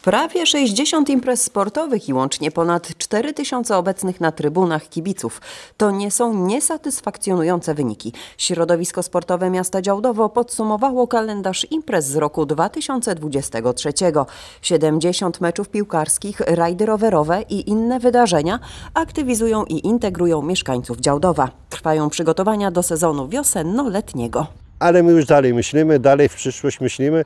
Prawie 60 imprez sportowych i łącznie ponad 4000 obecnych na trybunach kibiców. To nie są niesatysfakcjonujące wyniki. Środowisko sportowe miasta Działdowo podsumowało kalendarz imprez z roku 2023. 70 meczów piłkarskich, rajdy rowerowe i inne wydarzenia aktywizują i integrują mieszkańców Działdowa. Trwają przygotowania do sezonu wiosenno-letniego. Ale my już dalej myślimy, dalej w przyszłość myślimy.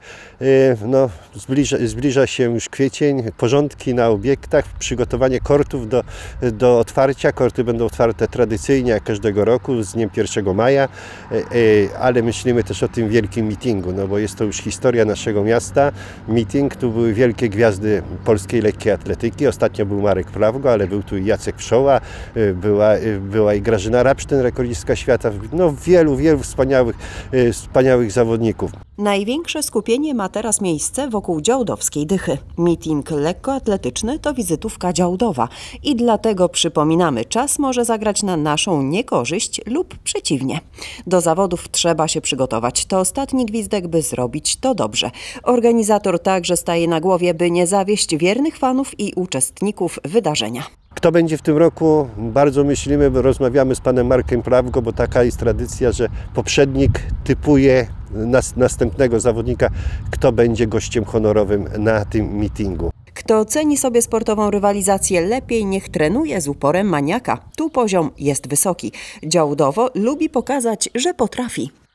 Zbliża się już kwiecień, porządki na obiektach, przygotowanie kortów do otwarcia. Korty będą otwarte tradycyjnie jak każdego roku z dniem 1 maja, ale myślimy też o tym wielkim meetingu, no bo jest to już historia naszego miasta. Meeting, tu były wielkie gwiazdy polskiej lekkiej atletyki. Ostatnio był Marek Prawgo, ale był tu i Jacek Wszoła, była i Grażyna Rapsztyn, rekordzistka świata. No wielu wspaniałych zawodników. Największe skupienie ma teraz miejsce wokół działdowskiej Dychy. Meeting lekkoatletyczny to wizytówka Działdowa i dlatego przypominamy, czas może zagrać na naszą niekorzyść lub przeciwnie. Do zawodów trzeba się przygotować. To ostatni gwizdek, by zrobić to dobrze. Organizator także staje na głowie, by nie zawieść wiernych fanów i uczestników wydarzenia. Kto będzie w tym roku? Bardzo myślimy, rozmawiamy z panem Markiem Prawgo, bo taka jest tradycja, że poprzednik typuje następnego zawodnika, kto będzie gościem honorowym na tym meetingu. Kto ceni sobie sportową rywalizację lepiej, niech trenuje z uporem maniaka. Tu poziom jest wysoki. Działdowo lubi pokazać, że potrafi.